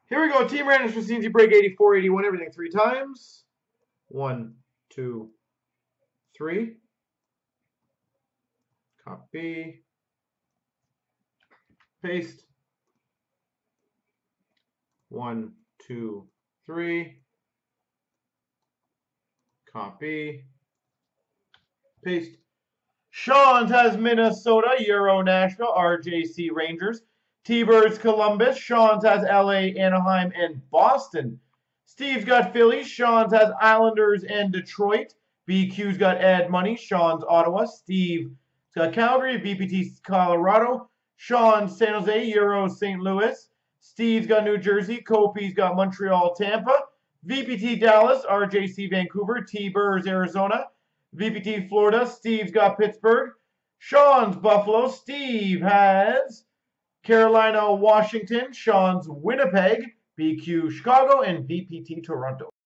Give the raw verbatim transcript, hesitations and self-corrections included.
Here we go. Team randoms for C N C break eighty-four, eighty-one, everything three times. One, two, three. Copy. Paste. One, two, three. Copy. Paste. Sean's has Minnesota, Euro Nashville, R J C Rangers. T-Birds Columbus. Sean's has L A, Anaheim, and Boston. Steve's got Philly. Sean's has Islanders and Detroit. B Q's got Ed Money. Sean's Ottawa. Steve's got Calgary. V P T's Colorado. Sean's San Jose, Euro Saint Louis. Steve's got New Jersey. Kopi's got Montreal, Tampa. V P T Dallas. R J C Vancouver. T-Birds Arizona. V P T Florida. Steve's got Pittsburgh. Sean's Buffalo. Steve has Carolina, Washington. Sean's Winnipeg. B Q Chicago. And V P T Toronto.